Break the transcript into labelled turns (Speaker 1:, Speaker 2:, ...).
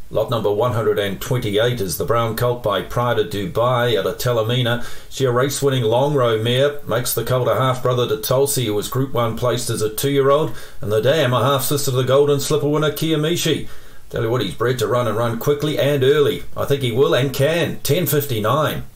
Speaker 1: Lot number 128 is the Brown Colt by Pride of Dubai out of Talamina. She a race-winning long-row mare, makes the colt a half-brother to Tulsi, who was Group 1 placed as a 2-year-old, and the dam a half-sister to the Golden Slipper winner Kiyomishi. Tell you what, he's bred to run and run quickly and early. I think he will and can. 10.59.